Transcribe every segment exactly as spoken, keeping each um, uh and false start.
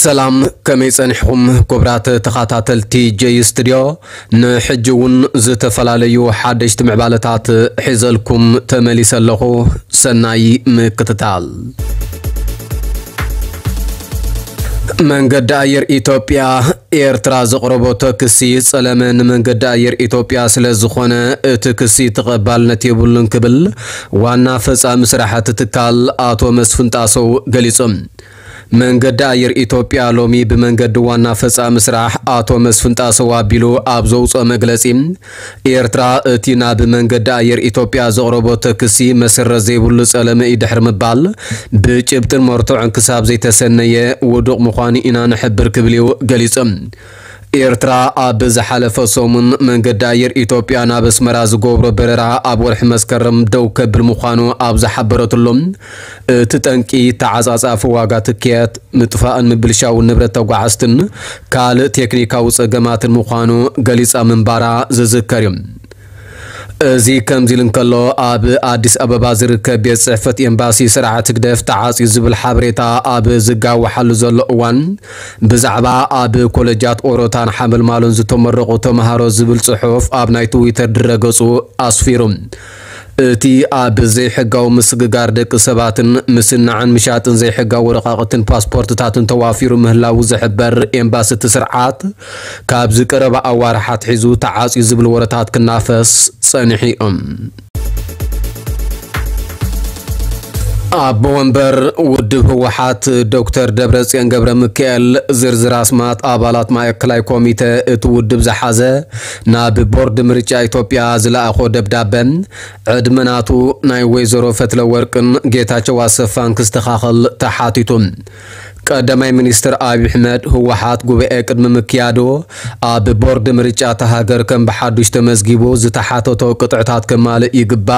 سلام كمي صنحكم كبرات تخاتاتلتي جي ستوديو نحجون زتفلاليو حدشت معبالتات حزلكم تمليس اللغو سناي مكتتال من قد اير ايتوبيا ኤርትራ ዘቅረቦ ተክሲ ጸለመን መንገድ አየር ኢትዮጵያ ስለዝኾነ ተክሲ ተቀባልነት የብሉን ክብል ዋና ፈጻሚ ስራሕት ትካል አቶ መስፍን ጣሰው ገሊጾም መንገድ አየር ኢትዮጵያ ሎሚ በመንገድ ዋና ፈጻሚ ስራሕ አቶ መስፍን ጣሰው አቢሉ አብዘውጾ መግለጺም ኤርትራ እቲና በመንገድ አየር ኢትዮጵያ ዘቅረቦ ተክሲ መሰረት ዘይብሉ ጸለመ ይድሕር ምባል በጭብጥን መርቶዕን ክሳብ ዘይተሰነየ ውዱቅ ምዃኑ ኢና ንሕብር ክብሊው ገሊጾም ኤርትራ አብ ዝሓለፈ ሰሙን መንገድ አየር ኢትዮጵያ ናብ አስመራ ዝገብሮ በረራ አብ ወርሒ መስከረም ደው ከብል ምዃኑ አብ ዝሓበረትሎም ትጠንቂ ተዓጻጻፍ ዋጋ ትኬት ምጥፋእን ምብልሻው ንብረት ተጓዓዝትን ካልእ ቴክኒካዊ ጸገማትን ምዃኑ ገሊጻ ምንባራ ዝዝከር እዩ زي كم زيلن كلو اب اديس ابابا زركب بيت صحفت امباسي سرعه تقدف تعاصي زبل حبريتا اب زغاو حل زلو وان بزعبا اب كولجات اوروتان حمل مالون زتمرقو تمهارو زبل صحف اب ناي تويتر درغصو اسفيرم تي اب زي حقاو مسغغار دق سباتن مسنعن مشاتن زي حقاو رقاقتن باسبورت تاتن توافيرو مهلاو زحبر امباسي تسرعات كاب زقرب اوارحات حيزو تعاصي زبل ورتات كنافس صنحيهم أبو ومبر ودب وحات دكتور دبرصيون ገብረ ሚካኤል ዝርዝር አስማት አባላት ማዕከላዊ ኮሚቴ እትውድብ ዘሓዘ ናብ ቦርድ ምርጫ ኢትዮጵያ ዝላአኾ ደብዳቤን ዕድመናቱ ናይ ወይዘሮ ፈትለወርቅን ጌታቸው አሰፋን ከስተኻኽል ተሓቲቱም ቀዳማይ ሚኒስትር አብይ አሕመድ ህወሓት ጉባኤ ቅድመ ምክያዶ አብ ቦርድ ምርጫ ተሃገር ከም በሓዱሽ ተመዝጊቦ ዝተሓተቶ ቅጥዕታት ከማለ ይግባ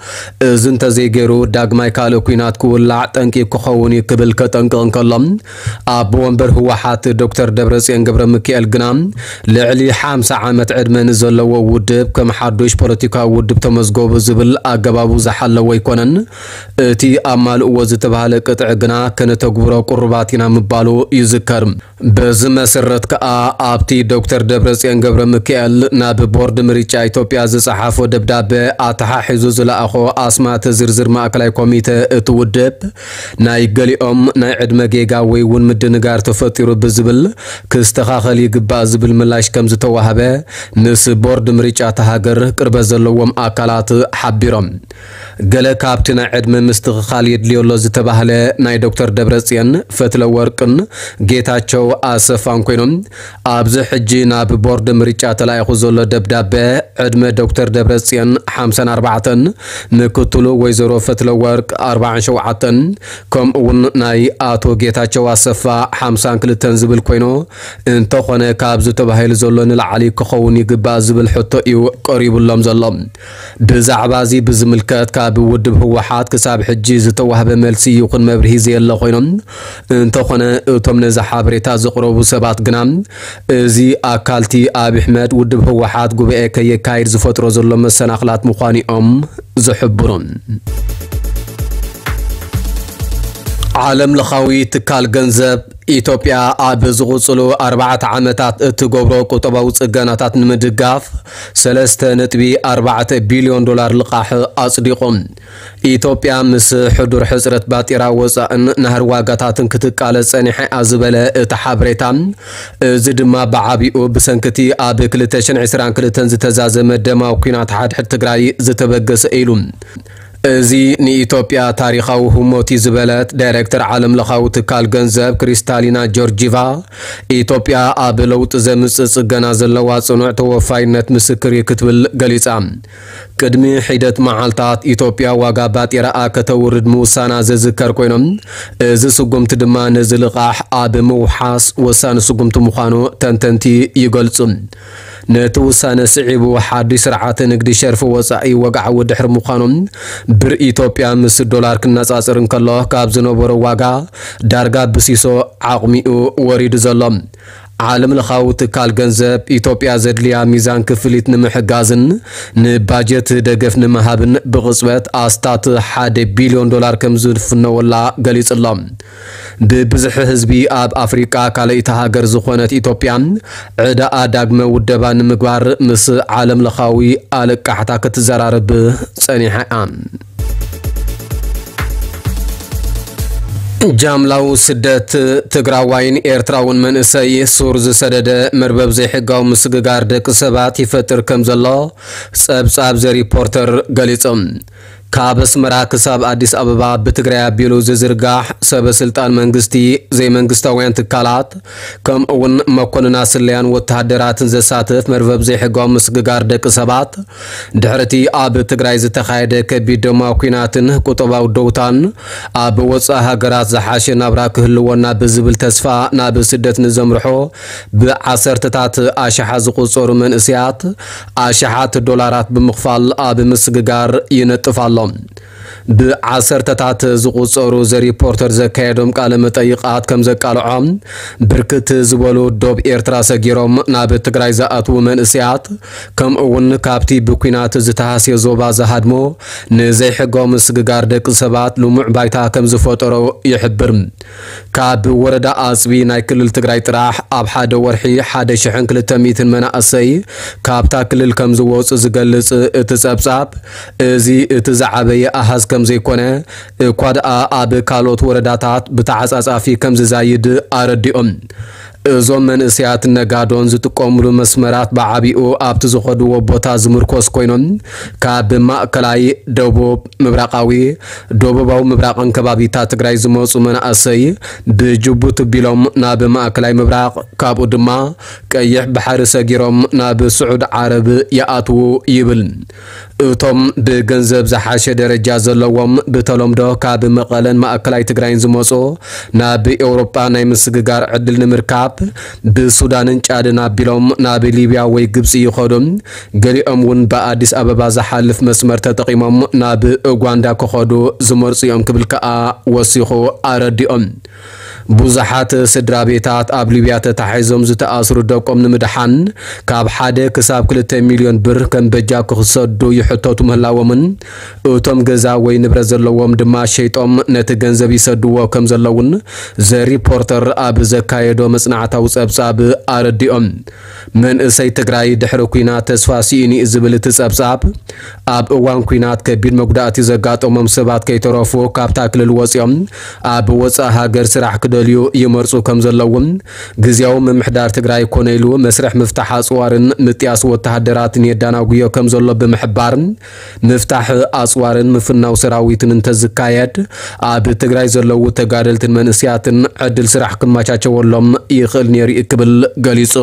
እዝን ተዘይገሩ ዳግማይ ካለ ኩናት ኩውላዕ ጠንቂ ክኸውን ይክብል ከጠንቅን ከሎም አብ ወንበር ህወሓት ዶክተር ደብረጽዮን ገብረ ሚካኤል ግናም ልዕሊ ሓምሳ ዓመት ዕድመን ዘለዎ ውድብ ከም ሓዱሽ ፖለቲካዊ ውድብ ተመዝጎቡ ዝብል አገባቡ ዝሓለወ ይኮነን እቲ አማልእዎ ዝተባሃለ ቅጥዕ ግና ከነተግብሮ ቁርባቲና مبالو يذكر بز مسرت كا ابتي دكتور دبرصيون ገብረ ሚካኤል ናብ ቦርድ ምርጫ ኢትዮጵያ ዝጻሓፎ ደብዳቤ አታሓ ሒዙ ዝላአኾ አስማት ዝርዝር ማዕከላዊ ኮሚቴ እትውድብ ናይ ገሊኦም ናይ ዕድመ ጌጋ ወይ ውን ምድንጋር ተፈጢሩ ብዝብል ከስተኻኽል ይግባእ ዝብል ምላሽ ከም ዝተዋሃበ ንስ ቦርድ ምርጫ ተሃገር ቅርበ ዘለዎም አካላት ሓቢሮም ገለ ካብቲ ናይ ዕድመ ምስትኽኻል የድልየሎ ዝተባሃለ ናይ ዶክተር ደብረጽዮን ፈትለ ወርቅን ጌታቸው አሰፋን ኮይኖም አብዝ ሕጂ ናብ ቦርድ ምርጫ ተላይኹ ዘሎ ደብዳቤ ዕድመ ዶክተር ደብረጽዮን ሓምሳ ወአርባዕተ ምክትሉ ወይዘሮ ፈትለ ወርቅ አርባዓ ወሸውዓተ ከምኡውን ናይ አቶ ጌታቸው አሰፋ ሓምሳ ወክልተ ዝብል ኮይኑ እንተኾነ ካብዝ ተባሂሉ ዘሎ ንላዕሊ ክኸውን ይግባእ ዝብል ሕቶ እዩ ቀሪቡሎም ዘሎ ብዛዕባ እዚ ብዝምልከት ካብ ውድብ ህወሓት ክሳብ ሕጂ ዝተዋህበ መልሲ ይኹን መብርሂ ዘየለ ኮይኖም እንተኾነ እቶም ነዛ ሓበሬታ ዝቕረቡ ሰባት ግናም እዚ አካልቲ አብይ አሕመድ ውድብ ህወሓት ጉባኤ ከየካይድ ዝፈጥሮ ዘሎ መሰናኽላት ምዃኒኦም ዝሕብሩን ዓለም ለኻዊ ትካል ገንዘብ ኢትዮጵያ አብ ዝغጽሉ አርባዕተ ዓመታት እትገብሮ ቁጠባዊ ጽገናታት ንምድጋፍ ሰለስተ ነጥቢ አርባዕተ ቢልዮን ዶላር ልቃሕ አጽዲቆም ኢትዮጵያ ምስ ሕዱር ሕጽረት ባጢራ ወጻእን ናህር ዋጋታትን ክትቃለጽ ጸኒሐ አዝበለ ተሓብሬታ እዚ ድማ በዓቢኡ ብሰንክቲ አብ ክልተ ሽሕን ዒስራን ክልተን ዝተዛዘመ ደማዊ ኩናት ሓድሕድ ትግራይ ዝተበገሰ ኢሉ እዚ ንኢትዮጵያ ታሪኻዊ ህሞቲ ዝበለት ዳይሬክተር ዓለም ለኻዊ ትካል ገንዘብ ክሪስታሊና ጆርጂቫ ኢትዮጵያ አብ ለውጥ ዘምጽእ ጽገና ዘለዋ ጽኑዕ ተወፋይነት ምስክር ይክትብል ገሊጻ ቅድሚ ሒደት መዓልታት ኢትዮጵያ ዋጋ ባጢራኣ ከተውርድ ምውሳና ዝዝከር ኮይኖም እዚ ስጉምቲ ድማ ነዚ ልቓሕ አብ ምውሓስ ወሳኒ ስጉምቲ ምዃኑ ተንተንቲ ይገልጹ ነቲ ውሳነ ስዒቡ ሓዱሽ ስርዓተ ንግዲ ሸርፊ ወጻኢ ወግዓዊ ድሕሪ ምዃኖም ብር ኢትዮጵያ ምስ ዶላር ክነጻጽር እንከሎ ካብ ዝነበሮ ዋጋ ዳርጋ ብሲሶ ዓቕሚኡ ወሪዱ ዘሎ عالم لخاوت كال جنزب إثيوبيا زدليا ميزان كفليت نمحجازن نباجت دقف نمهابن بغصبت أستات حاد بليون دولار كم زود فنو ولا قليس اللام ببزح حزبي أب أفريقيا كاليتها جرزخونة إثيوبيا عدا أداقم ودبان مقبار مس عالم لخاوي آلك حتى كتزرارب سنيحة عام جاملاو سدت تقراوين إرتراون من إساي سورز سدد مربب زي حقاو مسققار دك سبات يفتر كمزالله ጸብጻብ زي ريبورتر قليتم كابس مراكز اب اديس ابابا بتغريا بيلو زرغاح سب سلطان منغستي زي منغستاوين تكالات كم اون مكوننا سليان وتحدراتن زساتف مربب زي حقاو مسققار دك سبات دحرتي اب تغراي زتخايده كبيدما كويناتن قطباو دوتان اب وصا هاغرات زحاش نابراك هلونا بزبل تسفا ناب سدت نزمرحو بعصرتات اشحا زقصور من اسيات اشحات دولارات بمخفال اب مسققار ينطفالو بعصرتات زقصورو زي ريبورتر زكايدوم قال مطيقات كم زقالعم بركت زبولو دوب إرترا سغيروم ناب تግራይ زاتو من اسيات كم اون كابتي بكوينات زتحاسي زوبا زهادمو نزي حقوم سغغار دق سبات لمع بايتا كم زفطرو يحبر كاب وردا اسبي ناي كلل تግራይ طراح اب حدا ورحي حدا شحن كلتميت مناسي كابتا كلل كم زوص زغلص اتصبصاب ازي اتزعبيه احاز كم زي كونه كواد اب كالوت ورداتات بتعصاصافي كم زايد ارديوم زوم من اسيات نغادون زتقوملو مسمرات بعبيو ابت زخدو بوتا زمركوس كوينون كاب ماكلاي دوبو مبراقاوي دوبوباو مبراقن كبابيتا تግራይ زموصو مناسي بجبوت بيلوم ناب ماكلاي مبراق كابو دما قيح بحر سغيروم ناب سعود عرب ياتو يبل اتوم بگنزب زحاشه درجه زلوم بتلومدو كاب مقلن ماكلاي تግራይ زموصو ناب اوروبا ناي مسغغار عدل نمركاب بسودان انچادنا بيلوم ناب ليبيا وي ግብጽ يخدم غليኦም ون باديس ابابا زحالف مسمر تطقيمم ناب اوغاندا كخدو زمرصيوم كبلكا وسيخو ارديوم بوزحات سدرابيتات اب ليبيا تحيزوم زتاثر دقوم نمدحان كاب حاده كساب كلتا مليون بر كم بجا كخصدو يحطوت مهلاومن اوتوم غزا وي نبرز زلوم دما شيطوم نت ገንዘብ ይሰድዎ ከም ዘለውን ዘ ሪፖርተር اب زكايدو مصنعتاو ጸብጻብ አረዲኦም من اسي تግራይ ድሕሪ ኩናት ተስፋሲኒ ዝብል ጸብጻብ اب እዋን ኩናት ከቢድ መጉዳእቲ ዘጋጠሞም ሰባት ከይተረፉ ካብታ ክልል ወጽዮም اب ወጻ ሃገር ስራሕ ክደልዩ ይመርጹ ከም ዘለውን ግዜያው ምምሕዳር ትግራይ ኮነይሉ መስርሕ ምፍታሕ አጽዋርን ምጥያስ ወተሃደራትን የዳናጉዮ ከም ዘሎ በመሕባር ምፍታሕ አጽዋርን ምፍናው ሰራዊትን እንተዝካየድ اب ትግራይ ዘለው ተጋደልትን መንስያትን ዕድል ስራሕ ክማቻቸወሎም ይኽእል ነሪ እክብል ገሊጹ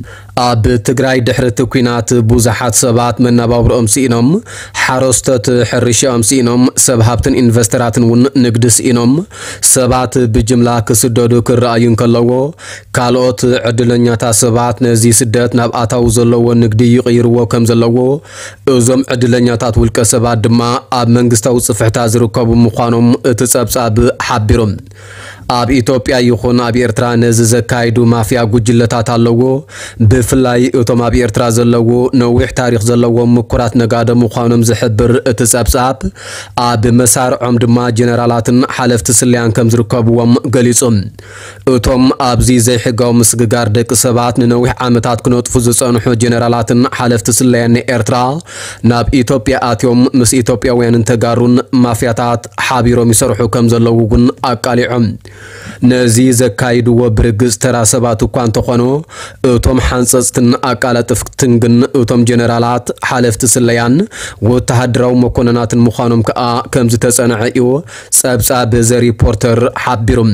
اب ትግራይ ድሕሪ ኩናት ብዙሓት ሰባት መናባብሮኦም ሲኢኖም ሓረስቶት ሕርሻኦም ሲኢኖም ሰብ ሃብትን ኢንቨስተራትን ውን ንግዲ ሲኢኖም ሰባት بجملة كسدودو كرأيون كلوو كالوت عدلنياتا سبات نزي سدات ناب آتاو زلوو نقدي يغيرو كم زلوو ازم عدلنياتات والكسبات دما اب منغستاو صفحتا زركبو مخانوم اتسابساب حابيروم اب ኢትዮጵያ ይኹን ኣብ ኤርትራ ነዝ ዘካይዱ ማፊያ ጉጅለታት ኣለዎ ብፍላይ እቶም ኣብ ኤርትራ ዘለዎ ነዊሕ ታሪኽ ዘለዎ ምኩራት ነጋደ ምዃኖም ዝሕብር እትጸብጻብ ኣብ መሳርዖም ድማ ጀነራላትን ሓለፍቲ ስልያን ከም ዝርከብዎም ገሊጾም እቶም ኣብዚ ዘይሕጋው ምስግጋር ደቂ ሰባት ንነዊሕ ዓመታት ክነጥፉ ዝጸንሑ ጀነራላትን ሓለፍቲ ስልያን ኤርትራ ናብ ኢትዮጵያ ኣትዮም ምስ ኢትዮጵያውያንን ተጋሩን ማፊያታት ሓቢሮም ይሰርሑ ከም ዘለዉ ግን ኣቃሊዖም نزي زكايد وبرغز تراسبات كوان تخونو اتوم حانصصتن اقالطفتنغن اتوم جنرالات حالفت سليان وتحدراو مكونناتن مخانوم كا كمز تصنعيو ጸብጻብ زي ريبورتر حبيرم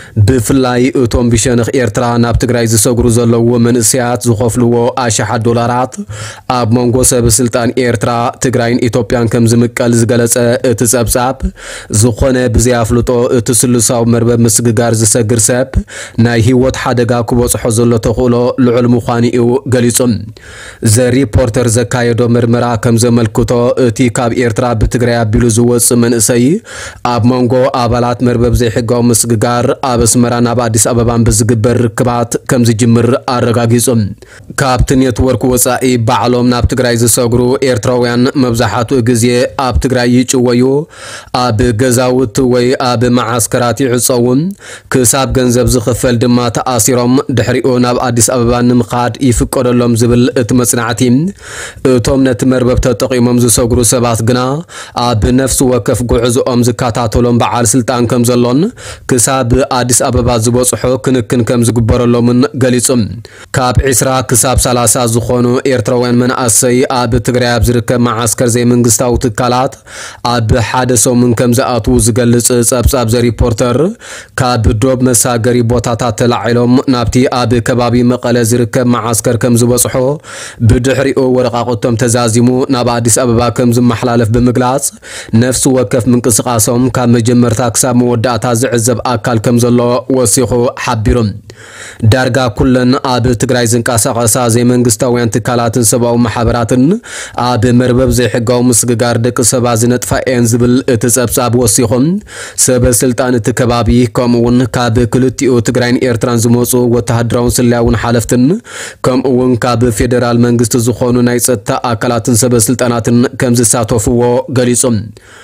بفلاي اتوم بشنخ ኤርትራ ናብ ትግራይ ዝሰግሩ ዘለው መንስያት ዝኸፍልዎ አሽሓ ዶላራት ኣብ መንጎ ሰበስልጣን ኤርትራ ትግራይን ኢትዮጵያን ከም ዝምቀል ዝገለጸ እቲ ጸብጻብ ዝኾነ ብዚያፍልጦ እቲ ስልሳው መርበብ ምስግጋር ዝሰግር ሰብ ናይ ህይወት ሓደጋ ክበጽሖ ዘሎ ተኽእሎ ልዑል ምዃኑ ገሊጹም ዘ ሪፖርተር ዘካየዶ ምርመራ ከም ዘመልክቶ እቲ ካብ ኤርትራ ብትግራይ ኣቢሉ ዝወጽእ መንእሰይ ኣብ መንጎ ኣባላት መርበብ ዘይሕጋዊ ምስግጋር ኣብ ኣስመራ ናብ ኣዲስ ኣበባን ብዝግበር ርክባት ከም ዝጅምር ኣረጋጊጹም ካብቲ ኔትወርክ ወጻኢ ባዕሎም ናብ ትግራይ ዝሰግሩ ኤርትራውያን መብዛሕትኡ ግዜ ኣብ ትግራይ ይጭወዩ ኣብ ገዛውት ወይ ኣብ ማዓስከራት ይዕጸውን ክሳብ ገንዘብ ዝኽፈል ድማ ተኣሲሮም ድሕሪኡ ናብ ኣዲስ ኣበባ ንምኻድ ይፍቀደሎም ዝብል እቲ መጽናዕቲ እቶም ነቲ መርበብ ተጠቒሞም ዝሰግሩ ሰባት ግና ኣብ ነፍሲ ወከፍ ጉዕዞኦም ዝከታተሎም በዓል ስልጣን ከም ዘሎን ክሳብ ኣዲስ ኣበባ ዝበጽሑ ክንክን ከም ዝግበረሎምን ገሊጹም ካብ عشرة ክሳብ ሰላሳ ዝኾኑ ኤርትራውያን መናእሰይ ኣብ ትግራይ ኣብ ዝርከብ ማዓስከር ዘይመንግስታዊ ትካላት ኣብ ሓደ ሰሙን ከም ዝኣትዉ ዝገልጽ ጸብጻብ ዘ ሪፖርተር ካብ ዶብ መሳገሪ ቦታታት ተላዒሎም ናብቲ ኣብ ከባቢ መቐለ ዝርከብ ማዓስከር ከም ዝበጽሑ ብድሕሪኡ ወረቓቕቶም ተዛዚሙ ናብ ኣዲስ ኣበባ ከም ዝመሓላለፍ ብምግላጽ ነፍሲ ወከፍ ምንቅስቓሶም ካብ መጀመርታ ክሳብ መወዳእታ ዝዕዘብ ኣካል ከም ዘሎ ወሲኹ ሓቢሮም ዳርጋ ኩለን ኣብ ትግራይ ዝንቀሳቐሳ ዘይመንግስታውያን ትካላትን ሰብኣዊ ማሕበራትን ኣብ መርበብ ዘይሕጋዊ ምስግጋር ደቂ ሰባት ዝነጥፋእየን ዝብል እቲ ጸብጻብ ወሲኹም ሰበስልጣን እቲ ከባቢ ከምኡውን ካብ ክልቲኡ ትግራይን ኤርትራን ዝመጹ ወተሃደራውን ስልያውን ሓለፍትን ከምኡውን ካብ ፌደራል መንግስቲ ዝኾኑ ናይ ጸጥታ ኣካላትን ሰበስልጣናትን ከም ዝሳተፍዎ ገሊጾም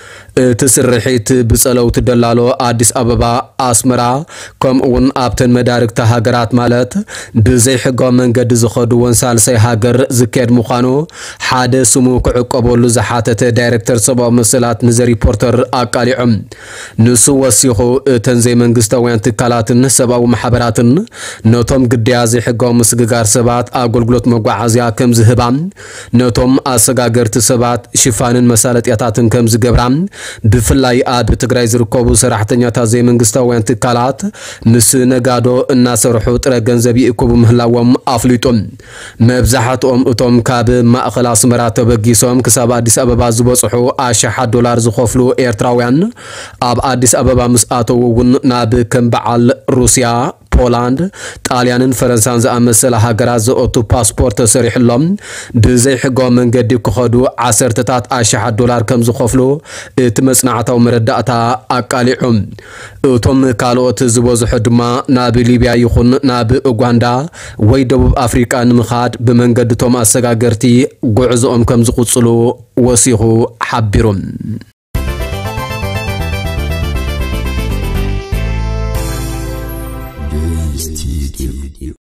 تسرحيت بصلوت دلالو أديس أبابا أسمرا كم أون أبتن مدارك هاجرات مالت بزي حقا من قد زخدوان سالسي هاجر زكير مخانو حادث سموك عقبول زحاتة دايركتر صبا مسلات نزي ريبورتر أقالي عم نسو وسيخو تنزي من قستوين تكالاتن سبا ومحبراتن نوتم قد يازي حقا مسقار سبات أقول قلوت مقوعازيا كم زهبان نوتم أسقاقر تسبات شفان مسالة يتاتن كم زقبرام بفلاي آد بتقرأي زركوبو سراحتنيا تازي من قستوين تكالات مس نقادو الناس رحوت رقنزبي اكوبو مهلاوام أفليتون مبزحات ام اتوم كاب ما اخلاص مراتب قيسوم كساب أديس أبابا زبوصحو عشرة دولار زخوفلو ايرتراويان اب أديس أبابا مسآتو ناب كم بعال روسيا بولند طاليان فرنسان زأمسل هاجرات زوتو باسبورت سريح اللهم بزي حقو من قد يكخدو عشر تتات عشرة دولار كم زخوفلو تمسنعتا ومرداتا أقاليهم توم كالوت زبوز حدما ناب ليبيا يخون ناب أوغندا ويدوب أفريقيا نمخاد بمن قد توم أساقا قرتي قعزو أم كم زخوصلو وسيخو حبيرون